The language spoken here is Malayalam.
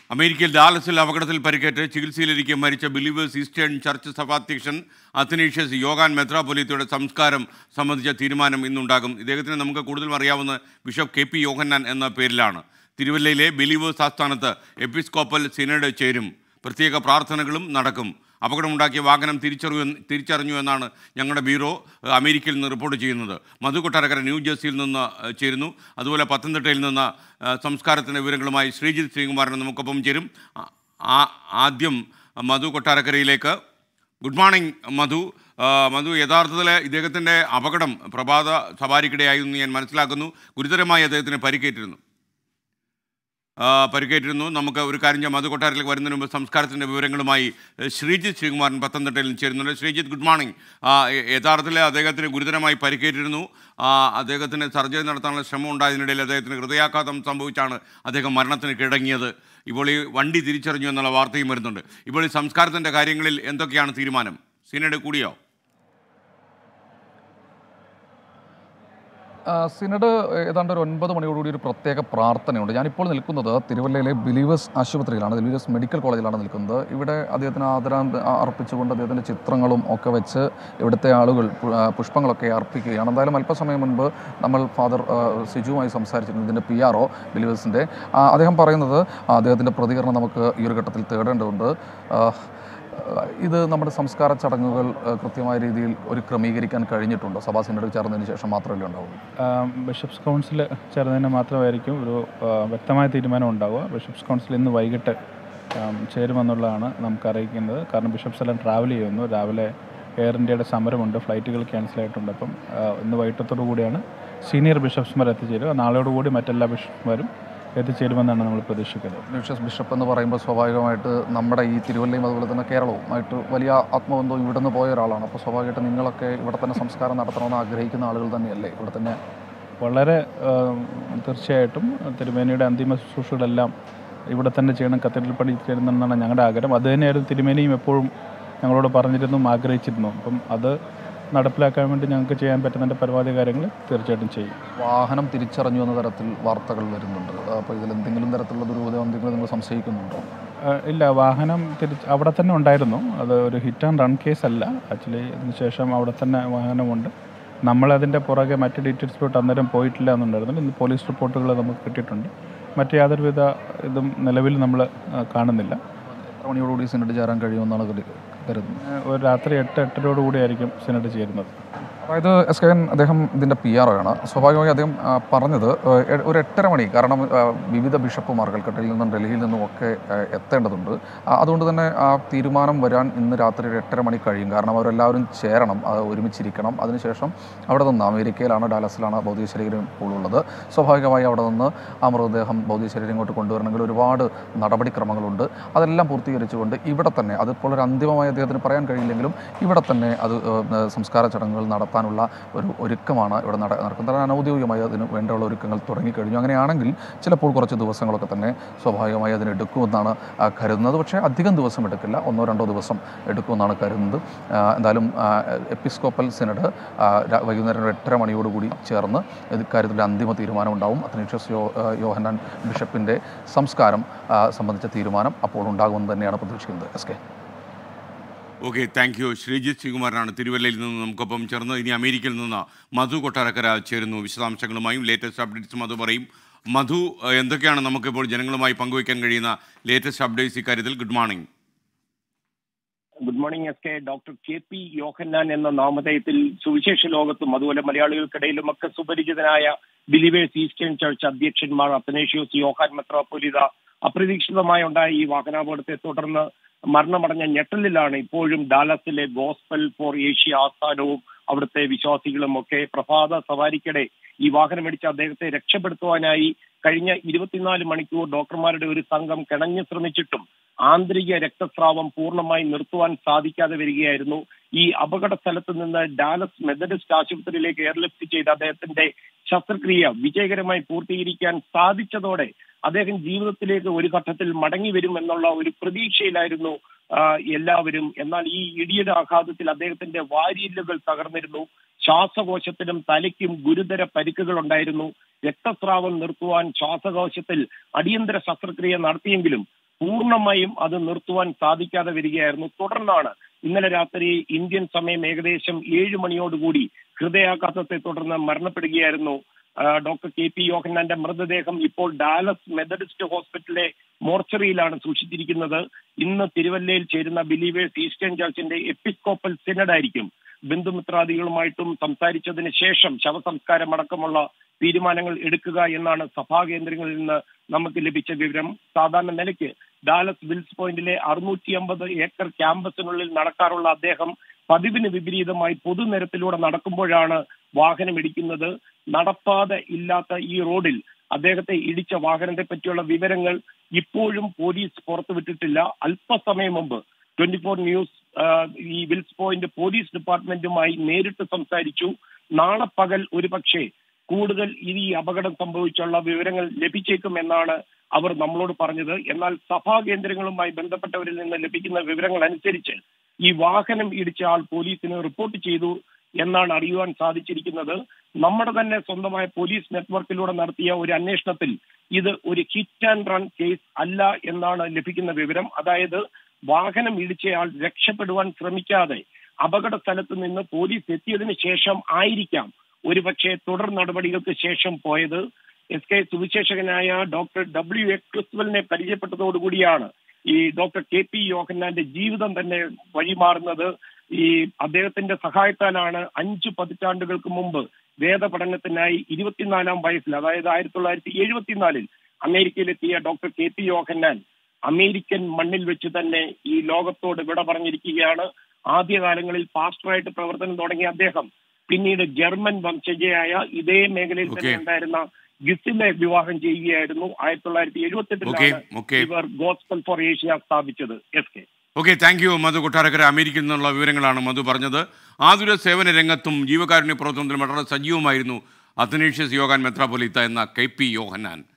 അമേരിക്കയിൽ ഡാലസിൽ അപകടത്തിൽ പരിക്കേറ്റ് ചികിത്സയിലിരിക്കെ മരിച്ച ബിലീവേഴ്സ് ഈസ്റ്റേൺ ചർച്ച് സഭാധ്യക്ഷൻ അത്തനേഷ്യസ് യോഹാൻ മെത്രാപ്പൊലീത്തയുടെ സംസ്കാരം സംബന്ധിച്ച തീരുമാനം ഇന്നുണ്ടാകും. ഇദ്ദേഹത്തിന് നമുക്ക് കൂടുതലും അറിയാവുന്ന ബിഷപ്പ് കെ പി യോഹന്നാൻ എന്ന പേരിലാണ്. തിരുവല്ലയിലെ ബിലീവേഴ്സ് ആസ്ഥാനത്ത് എപ്പിസ്കോപ്പൽ സിനഡ് ചേരും. പ്രത്യേക പ്രാർത്ഥനകളും നടക്കും. അപകടമുണ്ടാക്കിയ വാഹനം തിരിച്ചറിഞ്ഞു എന്നാണ് ഞങ്ങളുടെ ബ്യൂറോ അമേരിക്കയിൽ നിന്ന് റിപ്പോർട്ട് ചെയ്യുന്നത്. മധു കൊട്ടാരക്കര ന്യൂജേഴ്സിയിൽ നിന്ന് ചേരുന്നു. അതുപോലെ പത്തനംതിട്ടയിൽ നിന്ന് സംസ്കാരത്തിൻ്റെ വിവരങ്ങളുമായി ശ്രീജിത്ത് ശ്രീകുമാരൻ നമുക്കൊപ്പം ചേരും. ആദ്യം മധു കൊട്ടാരക്കരയിലേക്ക്. ഗുഡ് മോർണിംഗ് മധു. യഥാർത്ഥത്തിൽ ഇദ്ദേഹത്തിൻ്റെ അപകടം പ്രഭാത സവാരിക്കിടെയായിരുന്നു ഞാൻ മനസ്സിലാക്കുന്നു. ഗുരുതരമായി അദ്ദേഹത്തിന് പരിക്കേറ്റിരുന്നു. നമുക്ക് ഒരു കാര്യം ചെയ്യാം, മധു കൊട്ടാരത്തിലേക്ക് വരുന്നതിന് മുമ്പ് സംസ്കാരത്തിൻ്റെ വിവരങ്ങളുമായി ശ്രീജിത്ത് ശ്രീകുമാരൻ പത്തനംതിട്ടയിൽ ചേരുന്നുണ്ട്. Sreejith, good morning. യഥാർത്ഥത്തിൽ അദ്ദേഹത്തിന് ഗുരുതരമായി പരിക്കേറ്റിരുന്നു. അദ്ദേഹത്തിന് സർജറി നടത്താനുള്ള ശ്രമം ഉണ്ടായതിനിടയിൽ അദ്ദേഹത്തിന് ഹൃദയാഘാതം സംഭവിച്ചാണ് അദ്ദേഹം മരണത്തിന് കീഴടങ്ങിയത്. ഇപ്പോൾ ഈ വണ്ടി തിരിച്ചറിഞ്ഞു എന്നുള്ള വാർത്തയും വരുന്നുണ്ട്. ഇപ്പോൾ ഈ സംസ്കാരത്തിൻ്റെ കാര്യങ്ങളിൽ എന്തൊക്കെയാണ് തീരുമാനം? സിനഡ് കൂടിയോ? സിനഡ് ഏതാണ്ട് ഒരു 9 മണിയോടുകൂടി ഒരു പ്രത്യേക പ്രാർത്ഥനയുണ്ട്. ഞാനിപ്പോൾ നിൽക്കുന്നത് തിരുവല്ലയിലെ ബിലീവേഴ്സ് ആശുപത്രിയിലാണ്, ബിലീവേഴ്സ് മെഡിക്കൽ കോളേജിലാണ് നിൽക്കുന്നത്. ഇവിടെ അദ്ദേഹത്തിന് ആദരം അർപ്പിച്ചുകൊണ്ട് അദ്ദേഹത്തിൻ്റെ ചിത്രങ്ങളും ഒക്കെ വെച്ച് ഇവിടുത്തെ ആളുകൾ പുഷ്പങ്ങളൊക്കെ അർപ്പിക്കുകയാണ്. എന്തായാലും അല്പസമയം മുൻപ് നമ്മൾ ഫാദർ സിജുവുമായി സംസാരിച്ചിരുന്നു, ഇതിൻ്റെ PRO ബിലീവേഴ്സിൻ്റെ. അദ്ദേഹം പറയുന്നത് അദ്ദേഹത്തിൻ്റെ പ്രതികരണം നമുക്ക് ഈ ഒരു ഘട്ടത്തിൽ തേടേണ്ടതുണ്ട്. ഇത് നമ്മുടെ സംസ്കാര ചടങ്ങുകൾ കൃത്യമായ രീതിയിൽ ഒരു ക്രമീകരിക്കാൻ കഴിഞ്ഞിട്ടുണ്ടോ? സഭാ സിനഡ് ചേർന്നതിന് ശേഷം മാത്രമല്ലേ ഉണ്ടാവുള്ളൂ? ബിഷപ്സ് കൗൺസിൽ ചേർന്നതിന് മാത്രമായിരിക്കും ഒരു വ്യക്തമായ തീരുമാനം ഉണ്ടാവുക. ബിഷപ്സ് കൗൺസിൽ ഇന്ന് വൈകിട്ട് ചേരുമെന്നുള്ളതാണ് നമുക്ക് അറിയിക്കുന്നത്. കാരണം ബിഷപ്സ് എല്ലാം ട്രാവൽ ചെയ്യുന്നു. രാവിലെ എയർ ഇന്ത്യയുടെ സമരമുണ്ട്, ഫ്ലൈറ്റുകൾ ക്യാൻസലായിട്ടുണ്ട്. അപ്പം ഇന്ന് വൈകിട്ടത്തോടു കൂടിയാണ് സീനിയർ ബിഷപ്സ്മാർ എത്തിച്ചേരുക. നാളോടുകൂടി മറ്റെല്ലാ ബിഷപ്സ്മാരും എത്തിച്ചേരുമെന്നാണ് നമ്മൾ പ്രതീക്ഷിക്കുന്നത്. ന്യൂഷ്യസ് ബിഷപ്പ് എന്ന് പറയുമ്പോൾ സ്വാഭാവികമായിട്ട് നമ്മുടെ ഈ തിരുവല്ലയും അതുപോലെ തന്നെ കേരളവുമായിട്ട് വലിയ ആത്മബന്ധവും ഇവിടെ നിന്ന് പോയ ഒരാളാണ്. അപ്പോൾ സ്വാഭാവികമായിട്ട് നിങ്ങളൊക്കെ ഇവിടെ തന്നെ സംസ്കാരം നടത്തണമെന്ന് ആഗ്രഹിക്കുന്ന ആളുകൾ തന്നെയല്ലേ ഇവിടെ തന്നെ? വളരെ തീർച്ചയായിട്ടും തിരുമേനിയുടെ അന്തിമ ശുശ്രൂഷകളെല്ലാം ഇവിടെ തന്നെ ചെയ്യണം, കത്തീഡ്രൽ പണി ചെയ്യണമെന്നാണ് ഞങ്ങളുടെ ആഗ്രഹം. അത് തന്നെയായിരുന്നു തിരുമേനിയും എപ്പോഴും ഞങ്ങളോട് പറഞ്ഞിരുന്നു, ആഗ്രഹിച്ചിരുന്നു. അപ്പം അത് നടപ്പിലാക്കാൻ വേണ്ടി ഞങ്ങൾക്ക് ചെയ്യാൻ പറ്റുന്നതിൻ്റെ പരമാവധി കാര്യങ്ങൾ തീർച്ചയായിട്ടും ചെയ്യും. വാഹനം തിരിച്ചറിഞ്ഞു എന്ന തരത്തിൽ വാർത്തകൾ വരുന്നുണ്ട്. അപ്പോൾ ഇതിൽ എന്തെങ്കിലും തരത്തിലുള്ള ദുരൂഹത എന്തെങ്കിലും നിങ്ങൾ സംശയിക്കുന്നുണ്ടോ? ഇല്ല, വാഹനം അവിടെ തന്നെ ഉണ്ടായിരുന്നു. അത് ഒരു ഹിറ്റ് ആൻഡ് റൺ കേസ് അല്ല. ആക്ച്വലി ഇതിന് ശേഷം അവിടെ തന്നെ വാഹനമുണ്ട്. നമ്മളതിൻ്റെ പുറകെ മറ്റ് ഡീറ്റെയിൽസിലോട്ട് അന്നേരം പോയിട്ടില്ല എന്നുണ്ടായിരുന്നു. ഇന്ന് പോലീസ് റിപ്പോർട്ടുകൾ നമുക്ക് കിട്ടിയിട്ടുണ്ട്. മറ്റ് യാതൊരുവിധ ഇതും നിലവിൽ നമ്മൾ കാണുന്നില്ല. എത്ര മണിയോടുകൂടി സിനഡ് ചേരാൻ കഴിയുമെന്നാണ് കരുതുന്നത്? ഒരു രാത്രി 8-8:30 ആയിരിക്കും സിനഡ് ചേരുന്നത്. അതായത് SK അദ്ദേഹം ഇതിൻ്റെ PRO ആണ്. സ്വാഭാവികമായി അദ്ദേഹം പറഞ്ഞത് ഒരു 8:30 മണി, കാരണം വിവിധ ബിഷപ്പുമാർ കൽക്കട്ടയിൽ നിന്നും ഡൽഹിയിൽ നിന്നും ഒക്കെ എത്തേണ്ടതുണ്ട്. അതുകൊണ്ട് തന്നെ ആ തീരുമാനം വരാൻ ഇന്ന് രാത്രി ഒരു 8:30 മണി കഴിയും. കാരണം അവരെല്ലാവരും ചേരണം, ഒരുമിച്ചിരിക്കണം. അതിനുശേഷം അവിടെ നിന്ന് അമേരിക്കയിലാണ്, ഡാലസിലാണ് ഭൗതിക ശരീരം ഇപ്പോൾ ഉള്ളത്. സ്വാഭാവികമായി അവിടെ നിന്ന് ആ മൃതദേഹം ഭൗതിക ശരീരം ഇങ്ങോട്ട് കൊണ്ടുവരണമെങ്കിൽ ഒരുപാട് നടപടിക്രമങ്ങളുണ്ട്. അതെല്ലാം പൂർത്തീകരിച്ചുകൊണ്ട് ഇവിടെ തന്നെ, അതിപ്പോൾ ഒരു അന്തിമമായി അദ്ദേഹത്തിന് പറയാൻ കഴിയില്ലെങ്കിലും ഇവിടെ തന്നെ അത് സംസ്കാര ചടങ്ങുകൾ നടത്താനുള്ള ഒരു ഒരുക്കമാണ് ഇവിടെ നടക്കുന്നത്. അനൗദ്യോഗികമായി അതിന് വേണ്ടിയുള്ള ഒരുക്കങ്ങൾ തുടങ്ങിക്കഴിഞ്ഞു. അങ്ങനെയാണെങ്കിൽ ചിലപ്പോൾ കുറച്ച് ദിവസങ്ങളൊക്കെ തന്നെ സ്വാഭാവികമായി അതിനെടുക്കുമെന്നാണ് കരുതുന്നത്. പക്ഷേ അധികം ദിവസം എടുക്കില്ല, 1-2 ദിവസം എടുക്കുമെന്നാണ് കരുതുന്നത്. എന്തായാലും എപ്പിസ്കോപ്പൽ സിനഡ് വൈകുന്നേരം 8:30 മണിയോടുകൂടി ചേർന്ന് ഇക്കാര്യത്തിൽ അന്തിമ തീരുമാനം ഉണ്ടാവും. അത്തനേഷ്യസ് യോഹന്നാൻ ബിഷപ്പിൻ്റെ സംസ്കാരം സംബന്ധിച്ച തീരുമാനം അപ്പോൾ ഉണ്ടാകുമെന്ന് തന്നെയാണ് പ്രതീക്ഷിക്കുന്നത്. SK. Okay, thank you. Sreejith ശ്രീകുമാരനാണ് തിരുവല്ലയിൽ നിന്ന് നമുക്കൊപ്പം ചേർന്ന്. ഇനി അമേരിക്കയിൽ നിന്ന് മധു കൊട്ടാരക്കര ചേരുന്നു. വിശദാംശങ്ങളുമായും ലേറ്റസ്റ്റ് അപ്ഡേറ്റ്സും മധു പറയും. മധു, എന്തൊക്കെയാണ് നമുക്കിപ്പോൾ ജനങ്ങളുമായി പങ്കുവയ്ക്കാൻ കഴിയുന്ന ലേറ്റസ്റ്റ് അപ്ഡേറ്റ്സ് ഇക്കാര്യത്തിൽ? Good morning. Good morning SK. Doctor KP Yohannan എന്ന നാമധേയത്തിൽ സുവിശേഷ ലോകത്തും അതുപോലെ മലയാളികൾക്കിടയിലും ഒക്കെ സുപരിചിതനായ ബിലീവേഴ്സ് ഈസ്റ്റേൺ ചർച്ച് അധ്യക്ഷന്മാർ അത്തനേഷ്യസ് യോഹാൻ മെത്രാപ്പൊലീത്ത അപ്രതീക്ഷിതമായി ഉണ്ടായ ഈ വാഹനാപകടത്തെ തുടർന്ന് മരണമടഞ്ഞ ഞെട്ടലിലാണ് ഇപ്പോഴും ഡാലസിലെ ഗോസ്പൽ ഫോർ ഏഷ്യ ആസ്ഥാനവും അവിടുത്തെ വിശ്വാസികളും ഒക്കെ. പ്രഭാത സവാരിക്കിടെ ഈ വാഹനമിടിച്ച് അദ്ദേഹത്തെ രക്ഷപ്പെടുത്തുവാനായി കഴിഞ്ഞ 24 മണിക്കൂർ ഡോക്ടർമാരുടെ ഒരു സംഘം കിണഞ്ഞു ശ്രമിച്ചിട്ടും ആന്തരിക രക്തസ്രാവം പൂർണ്ണമായി നിർത്തുവാൻ സാധിക്കാതെ വരികയായിരുന്നു. ഈ അപകട സ്ഥലത്ത് നിന്ന് ഡാലസ് മെത്തഡിസ്റ്റ് ആശുപത്രിയിലേക്ക് എയർലിഫ്റ്റ് ചെയ്ത അദ്ദേഹത്തിന്റെ ശസ്ത്രക്രിയ വിജയകരമായി പൂർത്തീകരിക്കാൻ സാധിച്ചതോടെ അദ്ദേഹം ജീവിതത്തിലേക്ക് ഒരു ഘട്ടത്തിൽ മടങ്ങി വരും എന്നുള്ള ഒരു പ്രതീക്ഷയിലായിരുന്നു എല്ലാവരും. എന്നാൽ ഈ ഇടിയുടെ ആഘാതത്തിൽ അദ്ദേഹത്തിന്റെ വാരിയെല്ലുകൾ തകർന്നിരുന്നു. ശ്വാസകോശത്തിനും തലയ്ക്കും ഗുരുതര പരിക്കുകൾ ഉണ്ടായിരുന്നു. രക്തസ്രാവം നിർത്തുവാൻ ശ്വാസകോശത്തിൽ അടിയന്തര ശസ്ത്രക്രിയ നടത്തിയെങ്കിലും പൂർണ്ണമായും അത് നിർത്തുവാൻ സാധിക്കാതെ വരികയായിരുന്നു. തുടർന്നാണ് ഇന്നലെ രാത്രി ഇന്ത്യൻ സമയം ഏകദേശം 7 മണിയോടുകൂടി ഹൃദയാഘാതത്തെ തുടർന്ന് മരണപ്പെടുകയായിരുന്നു ഡോക്ടർ KP യോഹന്നാന്റെ മൃതദേഹം ഇപ്പോൾ ഡാലസ് മെത്തഡിസ്റ്റ് ഹോസ്പിറ്റലിലെ മോർച്ചറിയിലാണ് സൂക്ഷിച്ചിരിക്കുന്നത്. ഇന്ന് തിരുവല്ലയിൽ ചേരുന്ന ബിലീവേഴ്സ് ഈസ്റ്റേൺ ചർച്ചിന്റെ എപ്പിസ്കോപ്പൽ സിനഡായിരിക്കും ബന്ധുമിത്രാദികളുമായിട്ടും സംസാരിച്ചതിന് ശേഷം ശവസംസ്കാരം അടക്കമുള്ള തീരുമാനങ്ങൾ എടുക്കുക എന്നാണ് സഭാ കേന്ദ്രങ്ങളിൽ നിന്ന് നമുക്ക് ലഭിച്ച വിവരം. സാധാരണ നിലയ്ക്ക് ഡാലസ് വിൽസ് പോയിന്റിലെ 650 ഏക്കർ ക്യാമ്പസിനുള്ളിൽ നടക്കാറുള്ള അദ്ദേഹം പതിവിന് വിപരീതമായി പൊതുനിരത്തിലൂടെ നടക്കുമ്പോഴാണ് വാഹനം ഇടിക്കുന്നത്. നടപ്പാത ഇല്ലാത്ത ഈ റോഡിൽ അദ്ദേഹത്തെ ഇടിച്ച വാഹനത്തെ പറ്റിയുള്ള വിവരങ്ങൾ ഇപ്പോഴും പോലീസ് പുറത്തുവിട്ടിട്ടില്ല. അല്പസമയം മുമ്പ് 24 ന്യൂസ് ഈ വിൽസ് പോയിന്റ് പോലീസ് ഡിപ്പാർട്ട്മെന്റുമായി നേരിട്ട് സംസാരിച്ചു. നാളെ പകൽ ഒരുപക്ഷെ കൂടുതൽ ഈ അപകടം സംഭവിച്ചുള്ള വിവരങ്ങൾ ലഭിച്ചേക്കുമെന്നാണ് അവർ നമ്മളോട് പറഞ്ഞത്. എന്നാൽ സഭാ കേന്ദ്രങ്ങളുമായി ബന്ധപ്പെട്ടവരിൽ നിന്ന് ലഭിക്കുന്ന വിവരങ്ങൾ അനുസരിച്ച് ഈ വാഹനം ഇടിച്ച ആൾ പോലീസിന് റിപ്പോർട്ട് ചെയ്തു എന്നാണ് അറിയുവാൻ സാധിച്ചിരിക്കുന്നത്. നമ്മുടെ തന്നെ സ്വന്തമായ പോലീസ് നെറ്റ്വർക്കിലൂടെ നടത്തിയ ഒരു അന്വേഷണത്തിൽ ഇത് ഒരു ഹിറ്റ് ആൻഡ് റൺ കേസ് അല്ല എന്നാണ് ലഭിക്കുന്ന വിവരം. അതായത് വാഹനം ഇടിച്ചയാൾ രക്ഷപ്പെടുവാൻ ശ്രമിക്കാതെ അപകട സ്ഥലത്ത് നിന്ന് പോലീസ് എത്തിയതിനു ശേഷം ആയിരിക്കാം ഒരുപക്ഷെ തുടർ നടപടികൾക്ക് ശേഷം പോയത്. SK സുവിശേഷകനായ ഡോക്ടർ WA ക്രിസ്വലിനെ പരിചയപ്പെട്ടതോടുകൂടിയാണ് ഈ ഡോക്ടർ KP യോഹന്നാന്റെ ജീവിതം തന്നെ വഴിമാറുന്നത്. ഈ അദ്ദേഹത്തിന്റെ സഹായത്താലാണ് 5 പതിറ്റാണ്ടുകൾക്ക് മുമ്പ് വേദപഠനത്തിനായി 24-ാം വയസ്സിൽ, അതായത് 1974 അമേരിക്കയിലെത്തിയ ഡോക്ടർ KP യോഹന്നാൻ അമേരിക്കൻ മണ്ണിൽ വെച്ച് തന്നെ ഈ ലോകത്തോട് വിട പറഞ്ഞിരിക്കുകയാണ്. ആദ്യകാലങ്ങളിൽ പാസ്റ്ററായിട്ട് പ്രവർത്തനം തുടങ്ങിയ അദ്ദേഹം പിന്നീട് ജർമ്മൻ വംശജയായ ഇതേ മേഖലയിൽ തന്നെ ഉണ്ടായിരുന്ന ഗിസിലെ വിവാഹം ചെയ്യുകയായിരുന്നു. 1978 ഇവർ ഗോസ്പൽ ഫോർ ഏഷ്യ സ്ഥാപിച്ചത്. Okay, thank you Madhu Kottarakkara. അമേരിക്കയിൽ നിന്നുള്ള വിവരങ്ങളാണ് മധു പറഞ്ഞത്. ആതുര സേവന രംഗത്തും ജീവകാരുണ്യ പ്രവർത്തനത്തിലും വളരെ സജീവമായിരുന്നു അത്തനേഷ്യസ് യോഹാൻ മെത്രാപ്പൊലീത്ത എന്ന KP യോഹന്നാൻ.